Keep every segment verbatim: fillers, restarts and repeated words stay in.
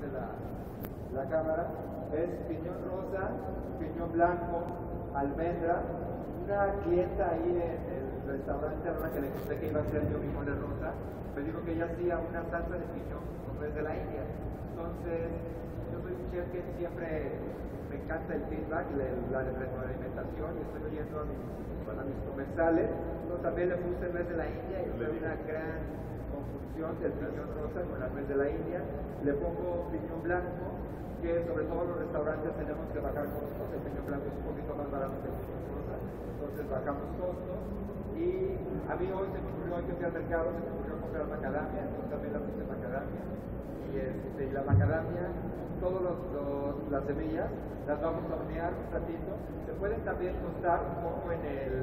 prende la, la cámara, es piñón rosa, piñón blanco, almendra. Una clienta ahí en el restaurante, a la que le conté que iba a hacer yo mi mole rosa, me dijo que ella hacía una salsa de piñón como es de la India. Entonces, yo soy un chef que siempre me encanta el feedback, la, la retroalimentación, y estoy oyendo a mis, a mis comensales. Entonces también le puse el mes de la India y fue una gran confusión del piñón rosa con la nuez de la India. Le pongo piñón blanco, que sobre todo los restaurantes tenemos que bajar costos. El piñón blanco es un poquito más barato que el piñón rosa, entonces bajamos costos. Y a mí hoy se me ocurrió, hoy que fui al mercado, se me ocurrió comprar macadamia, entonces también la puse macadamia. Y, este, y la macadamia, todas las semillas, las vamos a hornear un ratito. Se pueden también tostar un poco en el,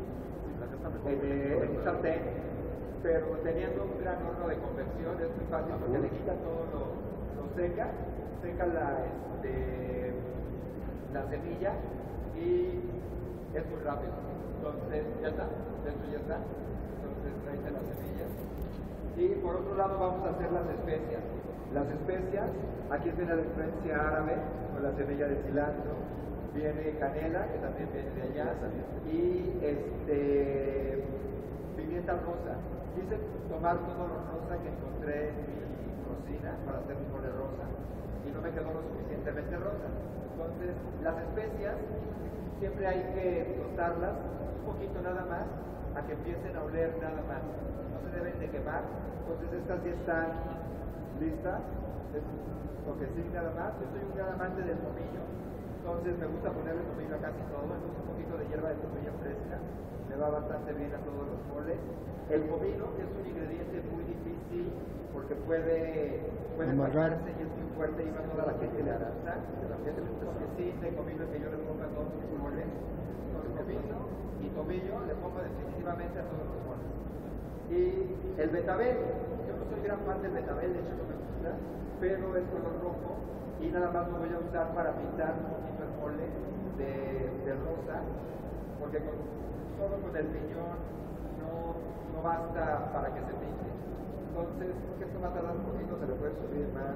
en el en un sartén, pero teniendo un gran horno de convección es muy fácil porque le quita todo lo, lo seca, seca la, este, la semilla y es muy rápido. Entonces, ya está, esto ya está. Entonces, trae las semillas. Y por otro lado vamos a hacer las especias. Las especias, aquí viene la influencia árabe, con la semilla de cilantro, viene canela, que también viene de allá, y este, pimienta rosa. Quise tomar todo lo rosa que encontré en mi cocina para hacer un mole rosa, y no me quedó lo suficientemente rosa. Entonces, las especias, siempre hay que tostarlas un poquito nada más, a que empiecen a oler nada más. No se deben de quemar. Entonces, estas ya están listas, es porque sí, nada más. Yo soy un gran amante del tomillo, entonces me gusta ponerle tomillo a casi todo. Entonces un poquito de hierba de tomillo fresca me va bastante bien a todos los moles. El comino, que es un ingrediente muy difícil porque puede puede pasarse y es muy fuerte y va toda la gente le adapta. Es un toquecín de comino que yo le pongo a todos mis moles. Entonces comino y tomillo le pongo definitivamente a todos los moles. Y el betabel, yo no soy gran fan del betabel, de hecho no me gusta, pero es color rojo y nada más lo voy a usar para pintar un poquito el mole de, de rosa, porque con, solo con el piñón no, no basta para que se pinte. Entonces, porque esto va a tardar un poquito, se le puede subir más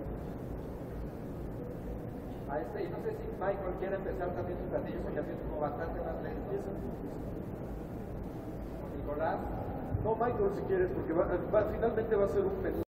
a este. Y no sé si Michael quiere empezar también su platillo, porque así es como bastante más lento. Nicolás. No, Michael, si quieres, porque va, va, finalmente va a ser un menú.